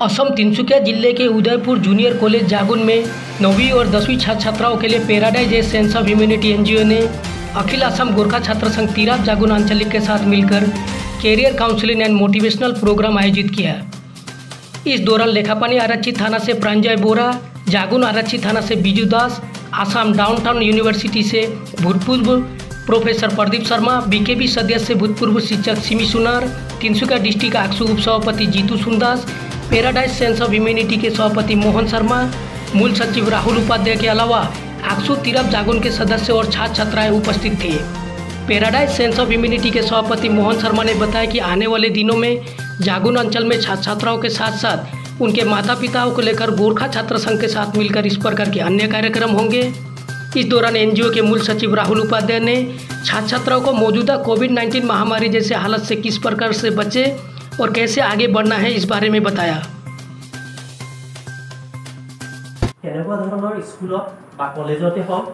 असम तिनसुकिया जिले के Udaipur junior college जागुन में 9वीं और 10वीं छात्र छात्राओं के लिए paradise a sense of humanity NGO ने अखिल असम गोरखा छात्र संघ तिराप जागुन आंचलिक के साथ मिलकर career counselling and motivational programme आयोजित किया। इस दौरान लेखापानी आरक्षित थाना से प्रांजय बोरा, जागुन आरक्षित थाना से बिजू दास, आसाम डाउनटाउन यूनिवर्सिटी से भूतपूर्व प्रोफेसर प्रदीप शर्मा, बीकेबी सदस्य भूतपूर्व शिक्षक सिमी सुनार, तिनसुकिया डिस्ट्रिक्ट आक्सू उप सभापति Jitu Sundas, paradise sense of humanity के सभापति मोहन शर्मा, मूल सचिव राहुल उपाध्याय के अलावा आक्सू तिरप जागुन के सदस्य और छात्र छात्राएं उपस्थित थे। पैराडाइज सेंस ऑफ ह्यूमैनिटी के सभापति मोहन शर्मा ने बताया कि आने वाले दिनों में जागुन अंचल में छात्र छात्राओं के साथ साथ उनके माता पिताओं को लेकर गोरखा छात्र संघ के साथ मिलकर इस प्रकार के अन्य कार्यक्रम होंगे। इस दौरान एनजीओ के मूल सचिव राहुल उपाध्याय ने छात्र छात्राओं को मौजूदा कोविड-19 महामारी जैसे हालत से किस प्रकार से बचे और कैसे आगे बढ़ना है इस बारे में बताया। केनेकुवा धৰণৰ स्कुলত বা কলেজতে হওক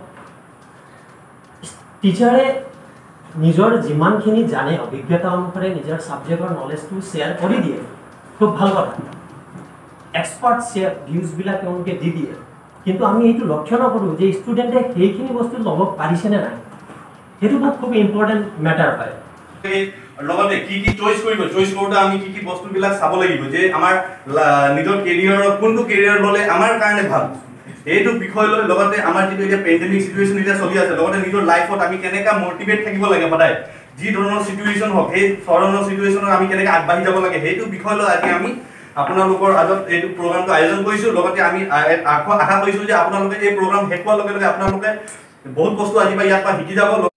টিচাৰে নিজৰ যিমানখিনি জানে অভিজ্ঞতা অনুসাৰে নিজৰ সাবজেক্টৰ নলেজটো শ্বেয়াৰ কৰি দিয়ে, খুব ভাল কথা। এক্সপাৰ্ট শ্বেয়াৰ ভিউজবিলাক তেওঁলোকে দি দিয়ে, কিন্তু আমি এইটো লক্ষ্য নকৰোঁ যে ষ্টুডেণ্টে সেইখিনি বস্তু ল'ব পাৰিছে নে নাই। সেইটো খুব ইম্পৰ্টেণ্ট মেটাৰ পায়। লগতে কি কি চইচ কৰিব, চইচ কৰোঁতে আমি কি কি বস্তুবিলাক চাব লাগিব যে আমাৰ নিজৰ কেৰিয়াৰৰ কোনটো কেৰিয়াৰ ল'লে আমাৰ কাৰণে ভাল, এইটো বিষয় লৈ লগতে আমাৰ যিটো এতিয়া পেণ্ডেমিক সিচুৱেশ্যন এতিয়া চলি আছে, লগতে নিজৰ লাইফত আমি কেনেকৈ মটিভেট থাকিব লাগে সদায়, যি ধৰণৰ সিচুৱেশ্যন হওক সেই ধৰণৰ সিচুৱেশ্যনত আমি কেনেকৈ আগবাঢ়ি যাব লাগে সেইটো বিষয় লৈ আজি আমি আপোনালোকৰ আগত এইটো প্ৰগ্ৰামটো আয়োজন কৰিছোঁ। লগতে আমি আশা কৰিছোঁ যে আপোনালোকে এই প্ৰগ্ৰাম শেষ হোৱাৰ লগে লগে আপোনালোকে বহুত বস্তু আজি পৰা ইয়াৰ পৰা শিকি যাব।